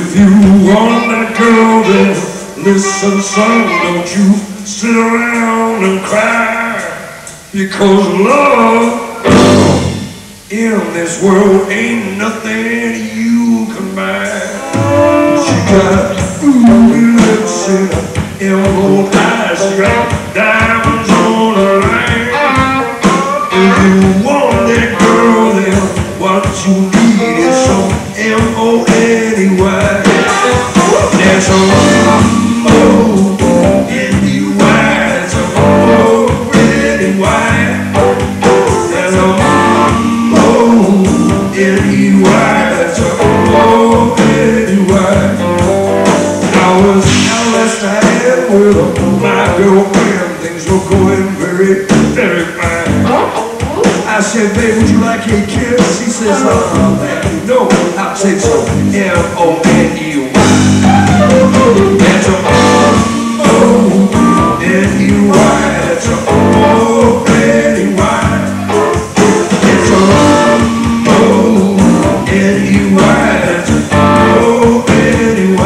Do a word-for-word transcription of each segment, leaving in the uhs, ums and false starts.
If you want that girl, then listen, son, don't you sit around and cry, because love in this world ain't nothing you can buy. She got ruby lips and emerald eyes, she got diamonds on her line. If you want that girl, then what you need is some M O N E Y. There's some M O N E Y, some M O N E Y. There's some M O N E Y, some M O N E Y. I was out last night with my girlfriend, things were going very, very fine. I said, babe, would you like a kiss? She says, uh, man, no, I'll take some M O N E Y. That's a M O N E Y. That's a M O N E Y. It's a M O N E Y. That's a M O N E Y.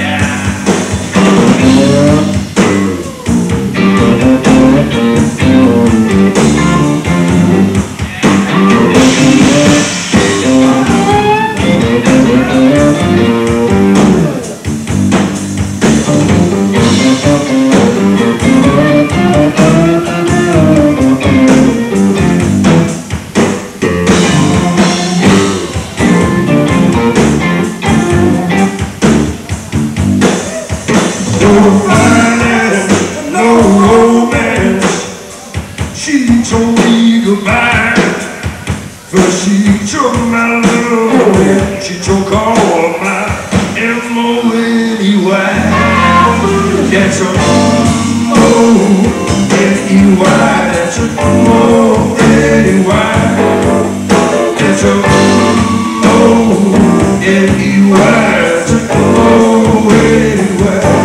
No finance, no romance. She told me goodbye. First she took my love and she took all my M O N E Y. That's a M O N E Y. That's a M O N E Y. That's a M O N E Y. That's a M O N E Y.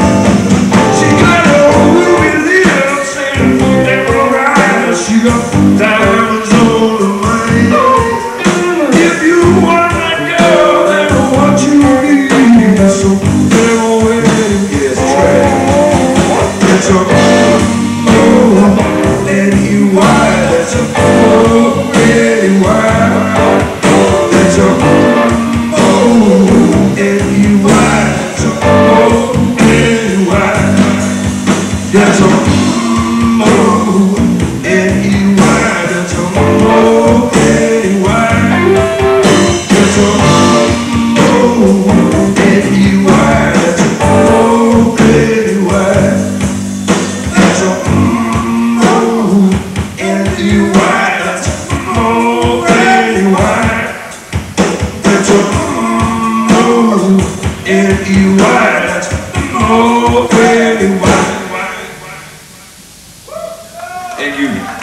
She got diamonds on her mind. If you want that girl, then what you need is some M O N E Y. It's a M O N E Y. That's a M O N E Y. That's a M O N E Y. That's a M O N E Y. That's a M O N E Y. That's a M O N E Y. That's a M O N E Y. That's a M O N E Y. That's a M O N E Y. That's a M O N E Y. That's a M O N E Y. That's a M O N E Y. Thank you.